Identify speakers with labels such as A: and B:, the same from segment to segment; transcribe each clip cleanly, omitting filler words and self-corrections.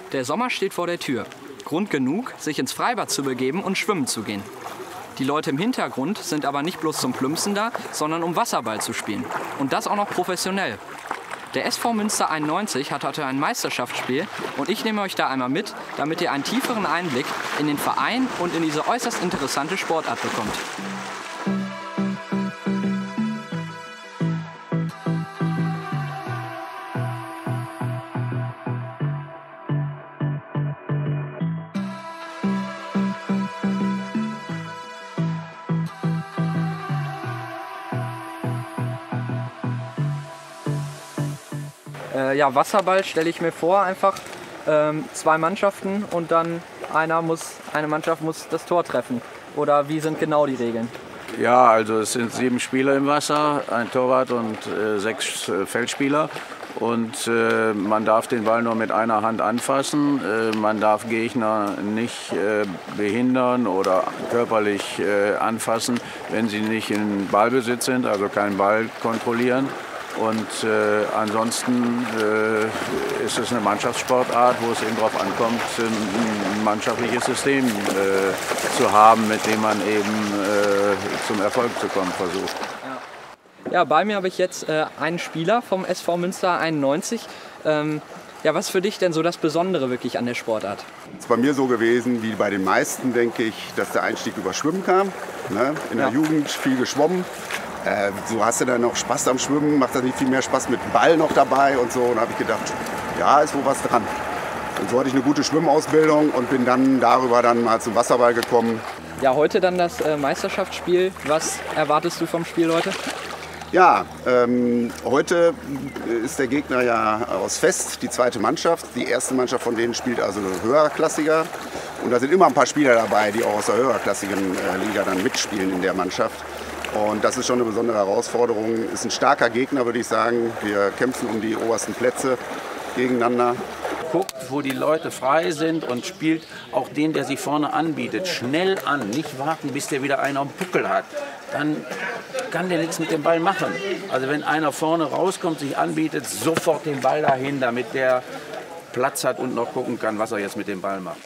A: Der Sommer steht vor der Tür. Grund genug, sich ins Freibad zu begeben und schwimmen zu gehen. Die Leute im Hintergrund sind aber nicht bloß zum Plumpsen da, sondern um Wasserball zu spielen. Und das auch noch professionell. Der SV Münster 91 hat heute ein Meisterschaftsspiel und ich nehme euch da einmal mit, damit ihr einen tieferen Einblick in den Verein und in diese äußerst interessante Sportart bekommt. Ja, Wasserball stelle ich mir vor, einfach zwei Mannschaften und dann eine Mannschaft muss das Tor treffen. Oder wie sind genau die Regeln?
B: Ja, also es sind 7 Spieler im Wasser, ein Torwart und 6 Feldspieler. Und man darf den Ball nur mit einer Hand anfassen. Man darf Gegner nicht behindern oder körperlich anfassen, wenn sie nicht in Ballbesitz sind, also keinen Ball kontrollieren. Und ansonsten ist es eine Mannschaftssportart, wo es eben darauf ankommt, ein mannschaftliches System zu haben, mit dem man eben zum Erfolg zu kommen versucht.
A: Ja, bei mir habe ich jetzt einen Spieler vom SV Münster 91. Ja, was ist für dich denn so das Besondere wirklich an der Sportart?
C: Es ist bei mir so gewesen, wie bei den meisten, denke ich, dass der Einstieg über Schwimmen kam. Ne? In der Jugend viel geschwommen. So hast du dann noch Spaß am Schwimmen, macht das nicht viel mehr Spaß mit dem Ball noch dabei und so. Und da habe ich gedacht, ja, ist wohl was dran. Und so hatte ich eine gute Schwimmausbildung und bin dann darüber dann mal zum Wasserball gekommen.
A: Ja, heute dann das Meisterschaftsspiel. Was erwartest du vom Spiel heute?
C: Ja, heute ist der Gegner ja aus Fest, die zweite Mannschaft. Die erste Mannschaft von denen spielt also höherklassiger. Und da sind immer ein paar Spieler dabei, die auch aus der höherklassigen Liga dann mitspielen in der Mannschaft. Und das ist schon eine besondere Herausforderung. Ist ein starker Gegner, würde ich sagen. Wir kämpfen um die obersten Plätze gegeneinander.
B: Guckt, wo die Leute frei sind und spielt auch den, der sich vorne anbietet, schnell an. Nicht warten, bis der wieder einen am Puckel hat. Dann kann der nichts mit dem Ball machen. Also wenn einer vorne rauskommt, sich anbietet, sofort den Ball dahin, damit der Platz hat und noch gucken kann, was er jetzt mit dem Ball macht.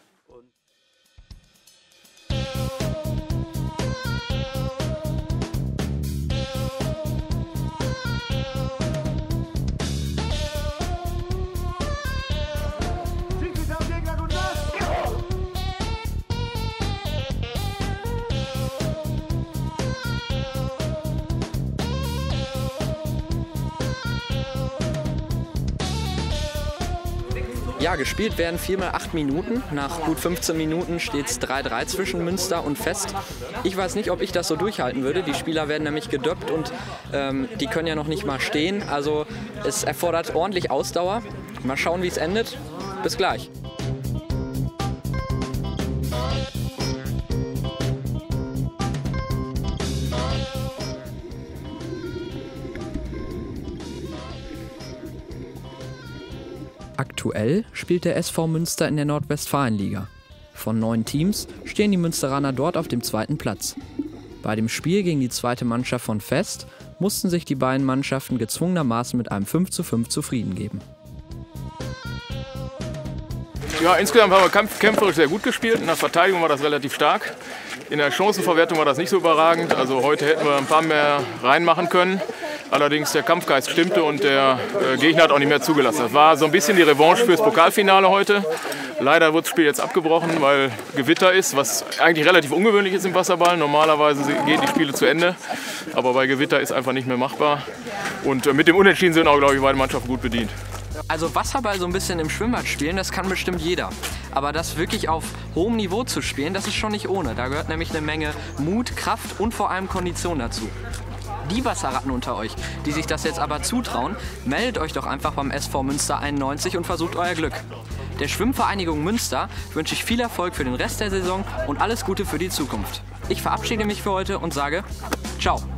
A: Ja, gespielt werden 4x8 Minuten. Nach gut 15 Minuten steht es 3:3 zwischen Münster und Fest. Ich weiß nicht, ob ich das so durchhalten würde. Die Spieler werden nämlich gedöppt und die können ja noch nicht mal stehen. Also es erfordert ordentlich Ausdauer. Mal schauen, wie es endet. Bis gleich. Aktuell spielt der SV Münster in der Nordwestfalenliga. Von 9 Teams stehen die Münsteraner dort auf dem 2. Platz. Bei dem Spiel gegen die zweite Mannschaft von Fest mussten sich die beiden Mannschaften gezwungenermaßen mit einem 5:5 zufrieden geben.
D: Ja, insgesamt haben wir kämpferisch sehr gut gespielt. In der Verteidigung war das relativ stark. In der Chancenverwertung war das nicht so überragend. Also heute hätten wir ein paar mehr reinmachen können. Allerdings der Kampfgeist stimmte und der Gegner hat auch nicht mehr zugelassen. Das war so ein bisschen die Revanche fürs Pokalfinale heute. Leider wird das Spiel jetzt abgebrochen, weil Gewitter ist, was eigentlich relativ ungewöhnlich ist im Wasserball. Normalerweise gehen die Spiele zu Ende, aber bei Gewitter ist einfach nicht mehr machbar. Und mit dem Unentschieden sind auch, glaube ich, beide Mannschaften gut bedient.
A: Also Wasserball so ein bisschen im Schwimmbad spielen, das kann bestimmt jeder. Aber das wirklich auf hohem Niveau zu spielen, das ist schon nicht ohne. Da gehört nämlich eine Menge Mut, Kraft und vor allem Kondition dazu. Die Wasserratten unter euch, die sich das jetzt aber zutrauen, meldet euch doch einfach beim SV Münster 91 und versucht euer Glück. Der Schwimmvereinigung Münster wünsche ich viel Erfolg für den Rest der Saison und alles Gute für die Zukunft. Ich verabschiede mich für heute und sage ciao.